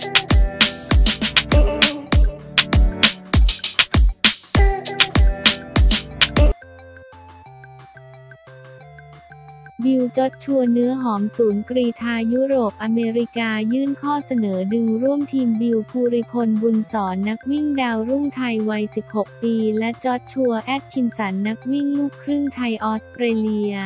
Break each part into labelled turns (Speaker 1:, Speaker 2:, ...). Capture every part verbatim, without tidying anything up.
Speaker 1: บิล จอชัวเนื้อหอมศูนย์กรีฑายุโรปอเมริกายื่นข้อเสนอดึงร่วมทีมบิล ภูริพลบุญสอนนักวิ่งดาวรุ่งไทยวัย สิบหก ปีและจอชัว แอตคินสันนักวิ่งลูกครึ่งไทยออสเตรเลีย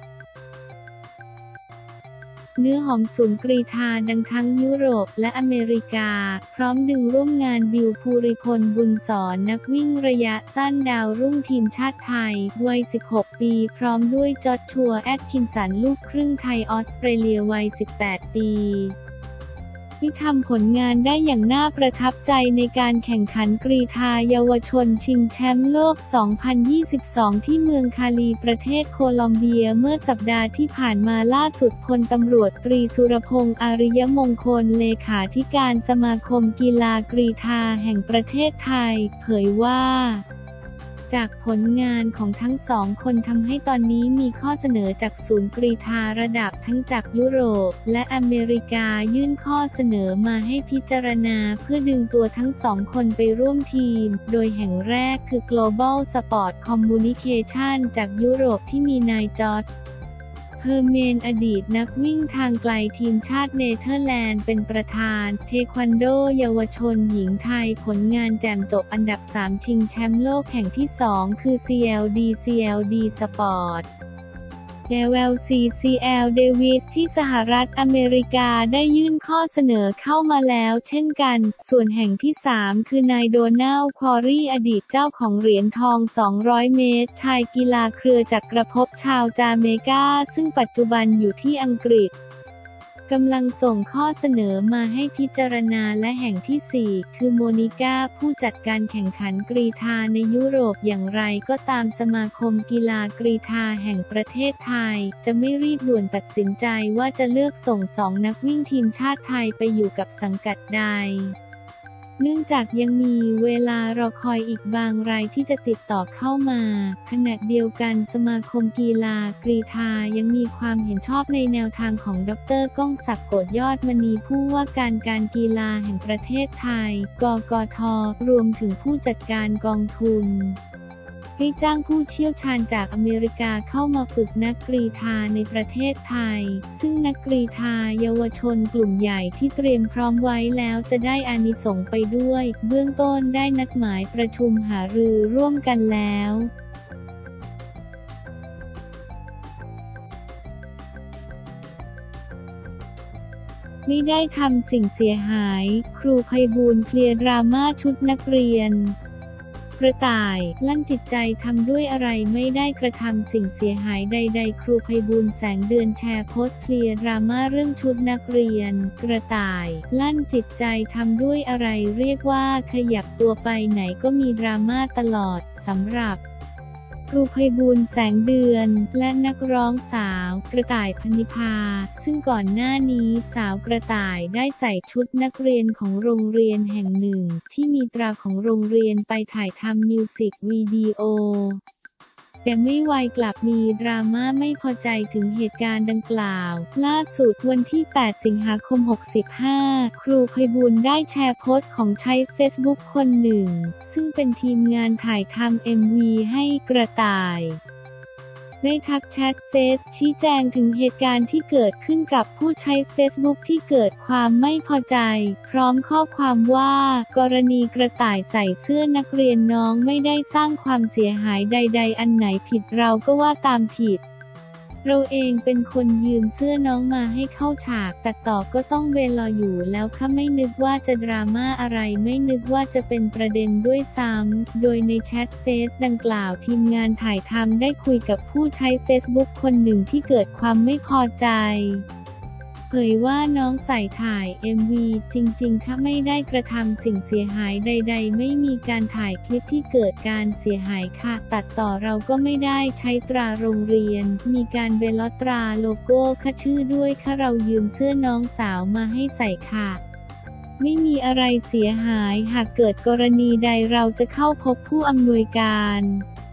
Speaker 1: เนื้อหอมศูนย์กรีฑาดังทั้งยุโรปและอเมริกาพร้อมดึงร่วมงานบิล ภูริพลบุญสอนนักวิ่งระยะสั้นดาวรุ่งทีมชาติไทยวัย สิบหก ปีพร้อมด้วยจอชัว แอตคินสันลูกครึ่งไทยออสเตรเลียวัย สิบแปด ปีที่ทำผลงานได้อย่างน่าประทับใจในการแข่งขันกรีฑาเยาวชนชิงแชมป์โลก สองพันยี่สิบสอง ที่เมืองคาลีประเทศโคลอมเบียเมื่อสัปดาห์ที่ผ่านมาล่าสุดพลตำรวจตรีสุรพงษ์อาริยมงคลเลขาธิการสมาคมกีฬากรีฑาแห่งประเทศไทยเผยว่าจากผลงานของทั้งสองคนทำให้ตอนนี้มีข้อเสนอจากศูนย์กรีฑาระดับทั้งจากยุโรปและอเมริกายื่นข้อเสนอมาให้พิจารณาเพื่อดึงตัวทั้งสองคนไปร่วมทีมโดยแห่งแรกคือ Global Sport Communication จากยุโรปที่มีนายจอร์จเฮอร์เมนอดีตนักวิ่งทางไกลทีมชาติเนเธอร์แลนด์เป็นประธานเทควันโดเยาวชนหญิงไทยผลงานแจ่มจบอันดับสามชิงแชมป์โลกแห่งที่สองคือ ซี แอล ดี ซี แอล ดี Sport แอล แอล ซี ซี แอล Davis ที่สหรัฐอเมริกาได้ยื่นข้อเสนอเข้ามาแล้วเช่นกันส่วนแห่งที่สามคือนายโดนัลด์ ควอรีอดีตเจ้าของเหรียญทองสองร้อยเมตรชายกีฬาเครือจักรภพชาวจาเมกาซึ่งปัจจุบันอยู่ที่อังกฤษกำลังส่งข้อเสนอมาให้พิจารณาและแห่งที่สี่คือโมนิก้าผู้จัดการแข่งขันกรีฑาในยุโรปอย่างไรก็ตามสมาคมกีฬากรีฑาแห่งประเทศไทยจะไม่รีบด่วนตัดสินใจว่าจะเลือกส่งสองนักวิ่งทีมชาติไทยไปอยู่กับสังกัดใดเนื่องจากยังมีเวลารอคอยอีกบางรายที่จะติดต่อเข้ามาขณะเดียวกันสมาคมกีฬากรีฑายังมีความเห็นชอบในแนวทางของดร.ก้องศักดิ์ โกฏยอดมณีผู้ว่าการการกีฬาแห่งประเทศไทยกกท.รวมถึงผู้จัดการกองทุนให้จ้างผู้เชี่ยวชาญจากอเมริกาเข้ามาฝึกนักกรีฑาในประเทศไทยซึ่งนักกรีฑาเยาวชนกลุ่มใหญ่ที่เตรียมพร้อมไว้แล้วจะได้อานิสงส์ไปด้วยเบื้องต้นได้นัดหมายประชุมหารือร่วมกันแล้วไม่ได้ทำสิ่งเสียหายครูไพบูลย์เคลียร์ดราม่าชุดนักเรียนกระต่ายลั่นจิตใจทำด้วยอะไรไม่ได้กระทำสิ่งเสียหายใดๆครูไพบูลย์แสงเดือนแชร์โพสต์เคลียร์ดราม่าเรื่องชุดนักเรียนกระต่ายลั่นจิตใจทำด้วยอะไรเรียกว่าขยับตัวไปไหนก็มีดราม่าตลอดสำหรับครูไพบูลย์แสงเดือนและนักร้องสาวกระต่ายพนิพาซึ่งก่อนหน้านี้สาวกระต่ายได้ใส่ชุดนักเรียนของโรงเรียนแห่งหนึ่งที่มีตราของโรงเรียนไปถ่ายทำมิวสิกวิดีโอแต่ไม่ไวกลับมีดราม่าไม่พอใจถึงเหตุการณ์ดังกล่าวล่าสุดวันที่แปดสิงหาคมหกห้าครูไพบูลย์ได้แชร์โพสต์ของใช้เฟซบุ๊กคนหนึ่งซึ่งเป็นทีมงานถ่ายทำ เอ็ม วี ให้กระต่ายได้ทักแชทเฟซชี้แจงถึงเหตุการณ์ที่เกิดขึ้นกับผู้ใช้เฟซบุ๊กที่เกิดความไม่พอใจพร้อมข้อความว่ากรณีกระต่ายใส่เสื้อนักเรียนน้องไม่ได้สร้างความเสียหายใดๆอันไหนผิดเราก็ว่าตามผิดเราเองเป็นคนยืมเสื้อน้องมาให้เข้าฉากตัดต่อก็ต้องเวรออยู่แล้วค่ะไม่นึกว่าจะดราม่าอะไรไม่นึกว่าจะเป็นประเด็นด้วยซ้ำโดยในแชทเฟซดังกล่าวทีมงานถ่ายทำได้คุยกับผู้ใช้เฟซบุ๊กคนหนึ่งที่เกิดความไม่พอใจเผยว่าน้องใส่ถ่าย เอ็ม วี จริงๆค่ะไม่ได้กระทำสิ่งเสียหายใดๆไม่มีการถ่ายคลิปที่เกิดการเสียหายค่ะตัดต่อเราก็ไม่ได้ใช้ตราโรงเรียนมีการเบลอตราโลโก้ค่ะชื่อด้วยค่ะเรายืมเสื้อน้องสาวมาให้ใส่ค่ะไม่มีอะไรเสียหายหากเกิดกรณีใดเราจะเข้าพบผู้อำนวยการ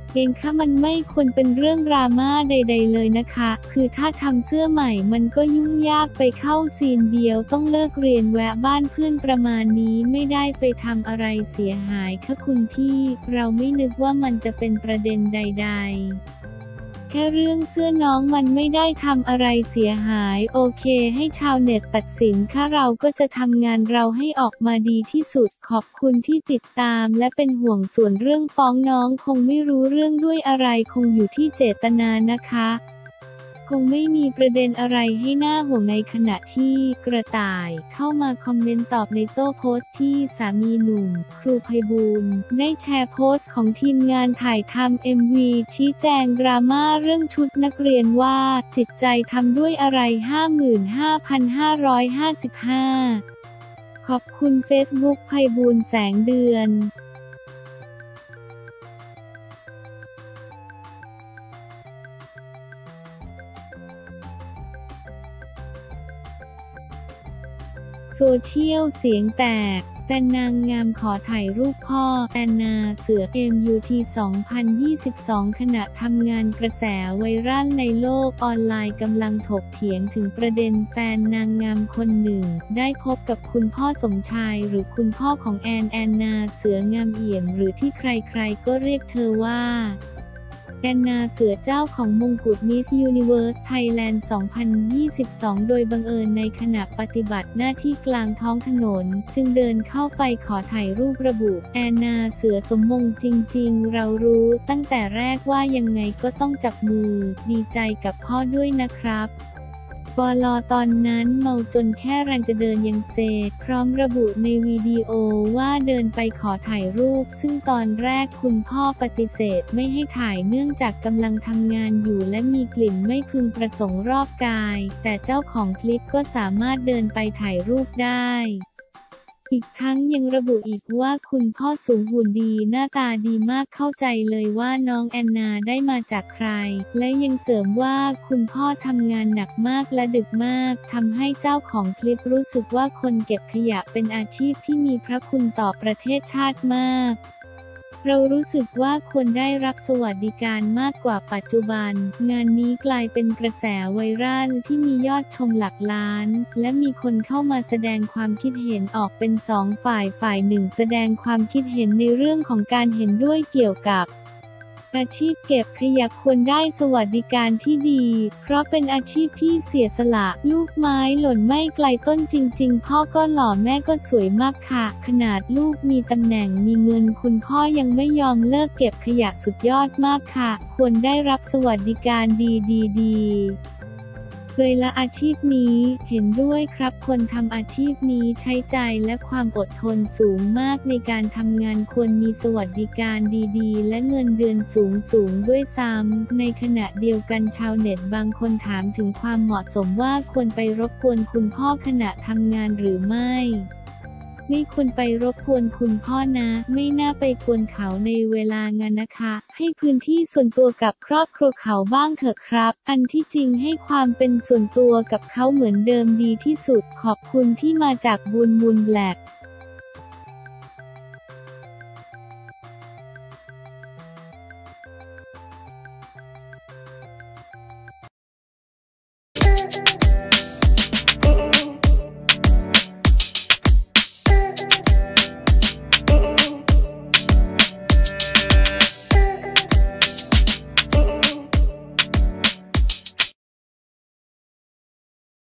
Speaker 1: เองค่ะมันไม่ควรเป็นเรื่องดราม่าใดๆเลยนะคะคือถ้าทำเสื้อใหม่มันก็ยุ่งยากไปเข้าซีนเดียวต้องเลิกเรียนแวะบ้านเพื่อนประมาณนี้ไม่ได้ไปทำอะไรเสียหายค่ะคุณพี่เราไม่นึกว่ามันจะเป็นประเด็นใดๆแค่เรื่องเสื้อน้องมันไม่ได้ทำอะไรเสียหายโอเคให้ชาวเน็ตตัดสินค่ะเราก็จะทำงานเราให้ออกมาดีที่สุดขอบคุณที่ติดตามและเป็นห่วงส่วนเรื่องฟ้องน้องคงไม่รู้เรื่องด้วยอะไรคงอยู่ที่เจตนานะคะคงไม่มีประเด็นอะไรให้น่าห่วงในขณะที่กระต่ายเข้ามาคอมเมนต์ตอบในโต้โพสต์ที่สามีหนุ่มครูไพบูลย์ได้แชร์โพสต์ของทีมงานถ่ายทำ เอ็ม วี ชี้แจงดราม่าเรื่องชุดนักเรียนว่าจิตใจทำด้วยอะไร ห้าหมื่นห้าพันห้าร้อยห้าสิบห้า ขอบคุณเฟซบุ๊กไพบูลย์แสงเดือนโซเชียลเสียงแตกแฟนนางงามขอถ่ายรูปพ่อแอนนาเสือ เอ็ม ยู ที สองพันยี่สิบสอง ขณะทำงานกระแสไวรัลในโลกออนไลน์กำลังถกเถียงถึงประเด็นแฟนนางงามคนหนึ่งได้พบกับคุณพ่อสมชายหรือคุณพ่อของแอนแอนนาเสืองามเอี่ยมหรือที่ใครๆก็เรียกเธอว่าแอนนาเสือเจ้าของมงกุฎ มิส ยูนิเวิร์ส ไทยแลนด์ สองพันยี่สิบสอง โดยบังเอิญในขณะปฏิบัติหน้าที่กลางท้องถนนจึงเดินเข้าไปขอถ่ายรูประบุแอนนาเสือสมมงจริงๆเรารู้ตั้งแต่แรกว่ายังไงก็ต้องจับมือดีใจกับพ่อด้วยนะครับปลอตอนนั้นเมาจนแค่แรงจะเดินยังเซพร้อมระบุในวิดีโอว่าเดินไปขอถ่ายรูปซึ่งตอนแรกคุณพ่อปฏิเสธไม่ให้ถ่ายเนื่องจากกำลังทำงานอยู่และมีกลิ่นไม่พึงประสงค์รอบกายแต่เจ้าของคลิปก็สามารถเดินไปถ่ายรูปได้อีกทั้งยังระบุอีกว่าคุณพ่อสูงหุ่นดีหน้าตาดีมากเข้าใจเลยว่าน้องแอนนาได้มาจากใครและยังเสริมว่าคุณพ่อทำงานหนักมากและดึกมากทำให้เจ้าของคลิปรู้สึกว่าคนเก็บขยะเป็นอาชีพที่มีพระคุณต่อประเทศชาติมากเรารู้สึกว่าควรได้รับสวัสดิการมากกว่าปัจจุบันงานนี้กลายเป็นกระแสไวรัลที่มียอดชมหลักล้านและมีคนเข้ามาแสดงความคิดเห็นออกเป็นสองฝ่ายฝ่ายหนึ่งแสดงความคิดเห็นในเรื่องของการเห็นด้วยเกี่ยวกับอาชีพเก็บขยะควรได้สวัสดิการที่ดีเพราะเป็นอาชีพที่เสียสละลูกไม้หล่นไม่ไกลต้นจริงๆพ่อก็หล่อแม่ก็สวยมากค่ะขนาดลูกมีตำแหน่งมีเงินคุณพ่อยังไม่ยอมเลิกเก็บขยะสุดยอดมากค่ะควรได้รับสวัสดิการดีๆเลยละอาชีพนี้เห็นด้วยครับคนทำอาชีพนี้ใช้ใจและความอดทนสูงมากในการทำงานควรมีสวัสดิการดีๆและเงินเดือนสูงสูงด้วยซ้ำในขณะเดียวกันชาวเน็ตบางคนถามถึงความเหมาะสมว่าควรไปรบกวนคุณพ่อขณะทำงานหรือไม่ไม่ควรไปรบกวนคุณพ่อนะไม่น่าไปกวนเขาในเวลางานนะคะให้พื้นที่ส่วนตัวกับครอบครัวเขาบ้างเถอะครับอันที่จริงให้ความเป็นส่วนตัวกับเขาเหมือนเดิมดีที่สุดขอบคุณที่มาจากบุญมูลแบล็ก